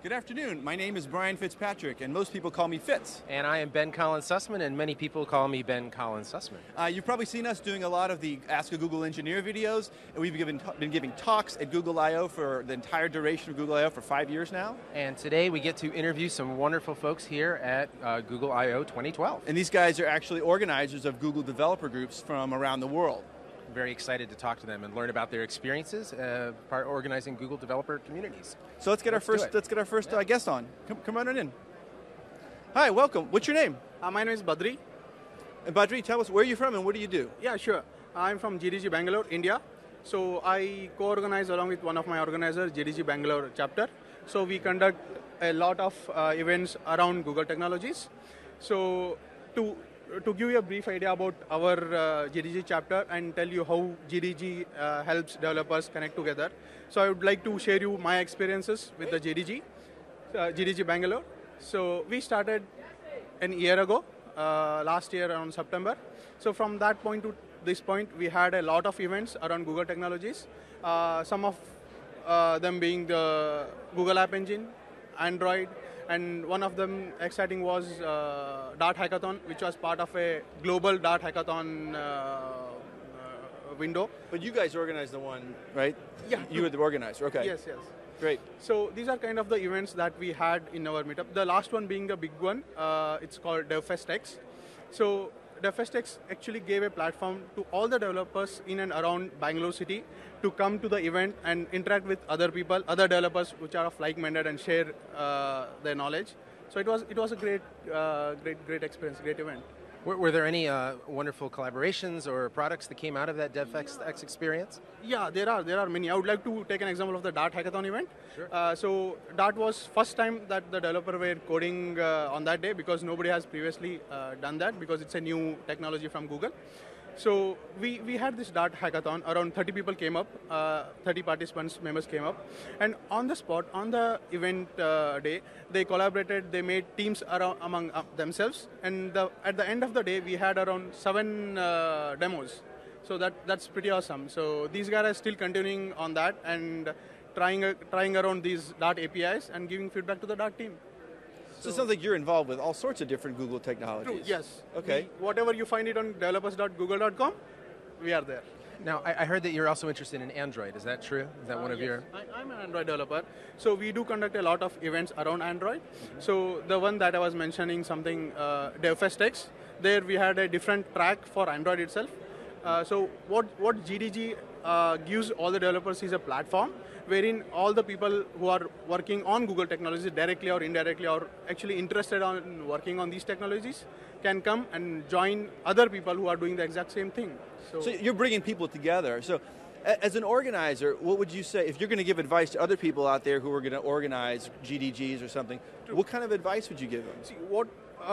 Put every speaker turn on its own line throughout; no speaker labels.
Good afternoon. My name is Brian Fitzpatrick, and most people call me Fitz.
And I am Ben Collins Sussman, and many people call me Ben Collins Sussman.
You've probably seen us doing a lot of the Ask a Google Engineer videos, and we've been giving talks at Google I/O for the entire duration of Google I/O for 5 years now.
And today we get to interview some wonderful folks here at Google I/O 2012.
And these guys are actually organizers of Google developer groups from around the world.
I'm very excited to talk to them and learn about their experiences organizing Google developer communities.
So let's get our first guest on. Come on in. Hi, welcome. What's your name?
My name is Badri.
And Badri, tell us where you're from and what do you do?
Yeah, sure. I'm from GDG Bangalore, India. So I co-organize along with one of my organizers, GDG Bangalore chapter. So we conduct a lot of events around Google technologies. So to give you a brief idea about our GDG chapter and tell you how GDG helps developers connect together. So I would like to share you my experiences with the GDG Bangalore. So we started a year ago, last year around September. So from that point to this point, we had a lot of events around Google technologies. Some of them being the Google App Engine, Android, and one of them exciting was Dart Hackathon, which was part of a global Dart Hackathon window.
But you guys organized the one, right?
Yeah.
You were the organizer, okay.
Yes, yes.
Great.
So these are kind of the events that we had in our meetup. The last one being a big one, it's called DevFestX. So DevFestX actually gave a platform to all the developers in and around Bangalore city to come to the event and interact with other people, other developers which are of like-minded and share their knowledge. So it was a great experience, great event.
Were there any wonderful collaborations or products that came out of that DevFestX experience?
Yeah, there are many. I would like to take an example of the Dart Hackathon event.
Sure.
So Dart was first time that the developer were coding on that day because nobody has previously done that because it's a new technology from Google. So we had this Dart Hackathon, around 30 people came up, 30 participants, members came up, and on the spot, on the event day, they collaborated, they made teams among themselves, and at the end of the day, we had around 7 demos. So that's pretty awesome. So these guys are still continuing on that and trying around these Dart APIs and giving feedback to the Dart team.
So it sounds like you're involved with all sorts of different Google technologies.
True, yes.
Okay.
Whatever you find it on developers.google.com, we are there.
Now, I heard that you're also interested in Android. Is that true? Is that one of
Yes.
your...
I'm an Android developer. So we do conduct a lot of events around Android. So the one that I was mentioning, something DevFestX, there we had a different track for Android itself. So what GDG gives all the developers is a platform wherein all the people who are working on Google technologies directly or indirectly or actually interested in working on these technologies can come and join other people who are doing the exact same thing.
So you're bringing people together. So as an organizer, what would you say, if you're going to give advice to other people out there who are going to organize GDGs or something, what kind of advice would you give them?
See, what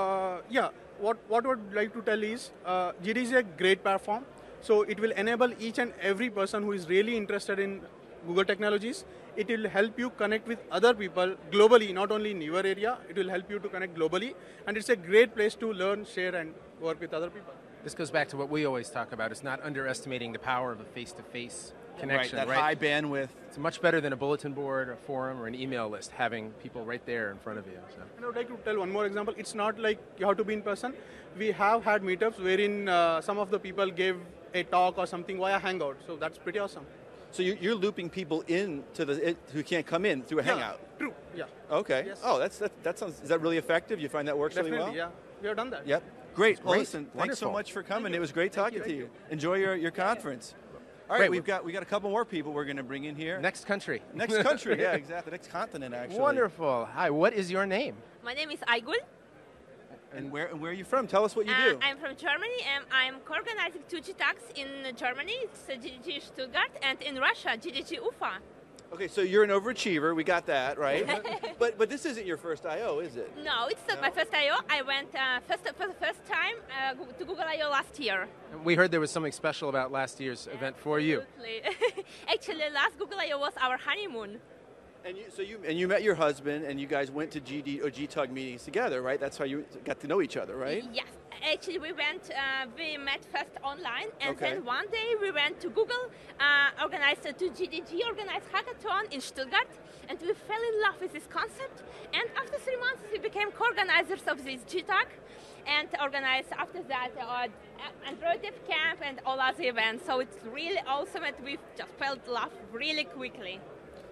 I would like to tell is GDG is a great platform. So it will enable each and every person who is really interested in Google technologies. It will help you connect with other people globally, not only in your area. It will help you to connect globally. And it's a great place to learn, share, and work with other people.
This goes back to what we always talk about. It's not underestimating the power of a face-to-face connection.
Right, that high bandwidth.
It's much better than a bulletin board, a forum, or an email list, having people right there in front of you. So.
And I would like to tell one more example. It's not like you have to be in person. We have had meetups wherein some of the people gave a talk or something via Hangout. So that's pretty awesome.
So you're looping people in to who can't come in through a Hangout.
True. Yeah.
Okay.
Yes.
Oh, that sounds. Is that really effective? You find that works really well?
Definitely. Yeah. We have done that.
Yep. Great. Well,
great.
listen. Thanks
Wonderful.
so much for coming.
you.
It was great talking to you. Enjoy your conference. All right. We got a couple more people we're going to bring in here.
Next country.
Next country. Yeah, exactly. Next continent, actually.
Wonderful. Hi. What is your name?
My name is Aygul.
And where are you from? Tell us what you do.
I'm from Germany, and I'm co-organizing 2G Talks in Germany, it's GDG Stuttgart, and in Russia, GDG Ufa.
Okay, so you're an overachiever. We got that, right? but this isn't your first I/O, is it?
No, it's not my first I/O. I went for the first time to Google I/O last year.
We heard there was something special about last year's event for you.
Absolutely. Actually, last Google I/O was our honeymoon.
And you met your husband, and you guys went to GTUG meetings together, right? That's how you got to know each other, right?
Yes. Actually, we met first online, and
Okay.
then one day we went to Google, organized a GDG organized hackathon in Stuttgart, and we fell in love with this concept. And after 3 months, we became co-organizers of this GTAC, and organized after that Android Dev Camp and all other events. So it's really awesome, and we just fell in love really quickly.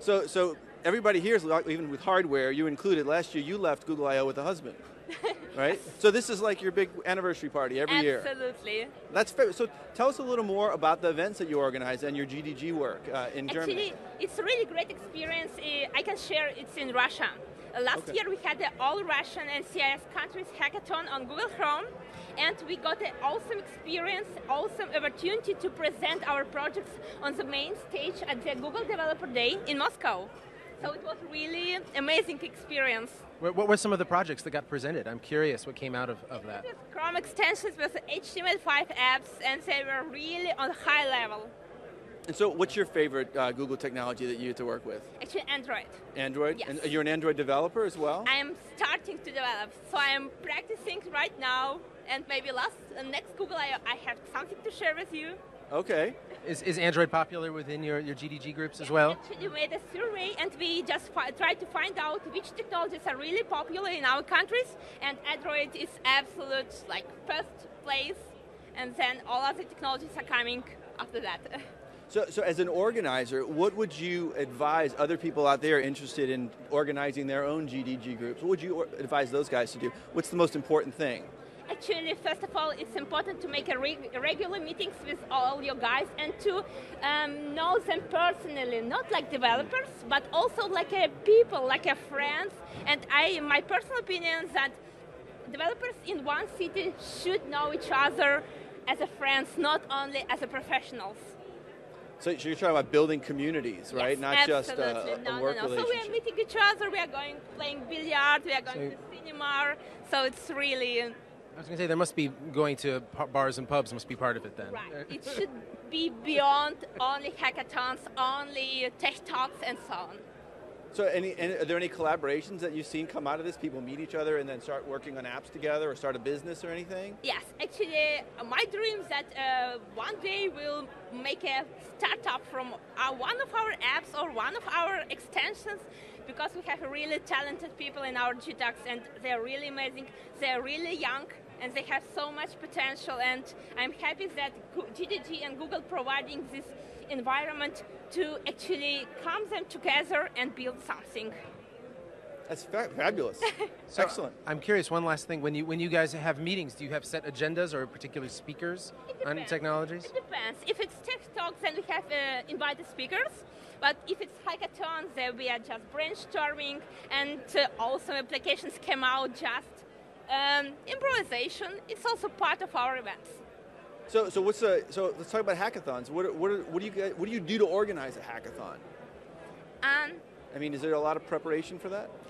So everybody here is, even with hardware, you included, last year you left Google I/O with a husband, right? So this is like your big anniversary party every year.
Absolutely.
That's fair. So tell us a little more about the events that you organize and your GDG work in Germany.
Actually, it's a really great experience. I can share it's in Russia. Last year we had the all Russian and CIS countries hackathon on Google Chrome, and we got an awesome experience, awesome opportunity to present our projects on the main stage at the Google Developer Day in Moscow. So it was really amazing experience.
What were some of the projects that got presented? I'm curious what came out of that.
With Chrome extensions with HTML5 apps, and they were really on a high level.
And so what's your favorite Google technology that you get to work with?
Actually, Android.
Android?
Yes.
And you're an Android developer as well?
I am starting to develop, so I am practicing right now, and maybe next Google I have something to share with you.
Okay.
Is Android popular within your GDG groups as well?
We actually made a survey, and we just tried to find out which technologies are really popular in our countries, and Android is absolute first place, and then all other technologies are coming after that.
So as an organizer, what would you advise other people out there interested in organizing their own GDG groups? What would you advise those guys to do? What's the most important thing?
Actually, first of all, it's important to make regular meetings with all your guys and to know them personally, not like developers, but also like people, like friends. And my personal opinion is that developers in one city should know each other as friends, not only as professionals.
So you're talking about building communities, right?
Yes,
not
absolutely.
just a work relationship.
So we are meeting each other, we are playing billiards, we are going to cinema, so it's really...
I was going to say, there must be going to bars and pubs must be part of it then.
Right. It should be beyond only hackathons, only tech talks, and so on.
So are there any collaborations that you've seen come out of this? People meet each other and then start working on apps together or start a business or anything?
Yes, actually, my dream is that one day we'll make a startup from one of our apps or one of our extensions, because we have really talented people in our GTACs, and they're really amazing, they're really young, and they have so much potential, and I'm happy that GDG and Google providing this environment to actually come them together and build something.
That's fabulous.
So
excellent.
I'm curious, one last thing. When you guys have meetings, do you have set agendas or particular speakers on technologies?
It depends. If it's tech talks, then we have invited speakers. But if it's hackathons, then we are just brainstorming, and also applications came out just improvisation. It's also part of our events.
So let's talk about hackathons. What do you do to organize a hackathon? I mean, is there a lot of preparation for that?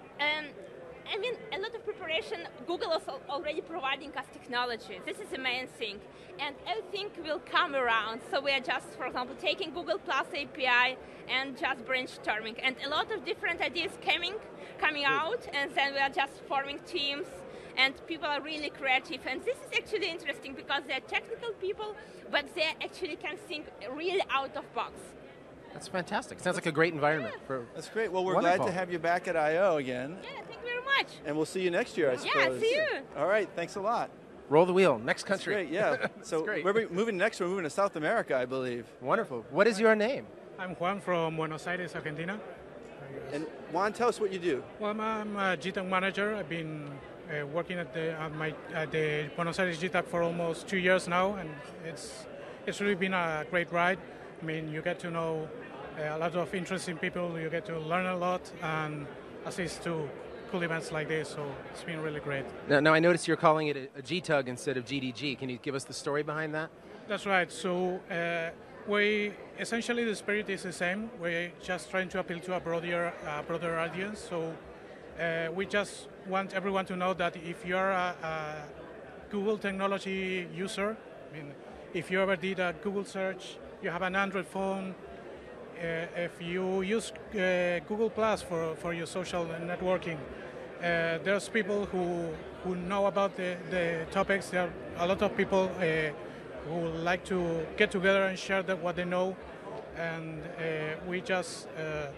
I mean, a lot of preparation. Google is already providing us technology. This is the main thing. And everything will come around. So we are just, for example, taking Google Plus API and just brainstorming. And a lot of different ideas coming out, and then we are just forming teams, and people are really creative. And this is actually interesting because they're technical people, but they actually can think really out of box.
That's fantastic. Sounds like a great environment.
That's great. Well, we're
Wonderful.
glad to have you back at I/O again.
Yeah, thank you very much.
And we'll see you next year, I suppose.
Yeah, see you.
All right, thanks a lot.
Roll the wheel. Next
That's
country.
great, yeah. So
great.
we're moving to South America, I believe.
Wonderful. What is your name?
I'm Juan from Buenos Aires, Argentina.
And Juan, tell us what you do.
Well, I'm a GTAC manager. I've been working at the Buenos Aires GTAC for almost 2 years now, and it's really been a great ride. I mean, you get to know a lot of interesting people, you get to learn a lot, and assist to cool events like this, so it's been really great.
Now I noticed you're calling it a GTUG instead of GDG. Can you give us the story behind that?
That's right. So we essentially the spirit is the same. We're just trying to appeal to a broader audience. So we just want everyone to know that if you're a Google technology user, I mean, if you ever did a Google search, you have an Android phone, if you use Google Plus for your social networking, there's people who know about the topics. There are a lot of people who like to get together and share what they know, and we just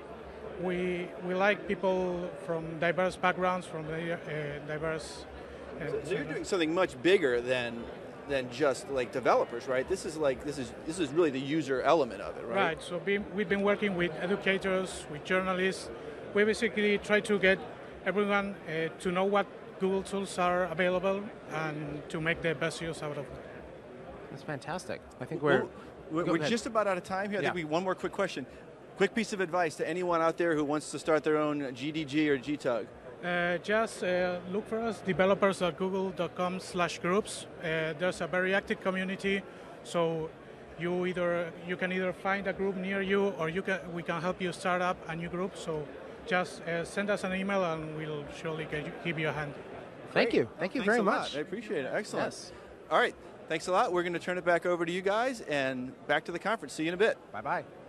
we like people from diverse backgrounds, from diverse.
So you're doing something much bigger than just like developers, right? This is really the user element of it, right?
Right. So we've been working with educators, with journalists. We basically try to get everyone to know what Google tools are available and to make the best use out of them.
That's fantastic. I think
We're
Go ahead.
just about out of time here. I
Yeah.
think one more quick question. Quick piece of advice to anyone out there who wants to start their own GDG or GTUG.
Just look for us, developers.google.com/groups. There's a very active community, so you can either find a group near you, or we can help you start up a new group. So just send us an email, and we'll surely give you a hand.
Thank you. Thank you
Thanks
very
a lot.
much.
I appreciate it. Excellent.
Yes.
All right. Thanks a lot. We're going to turn it back over to you guys and back to the conference. See you in a bit.
Bye-bye.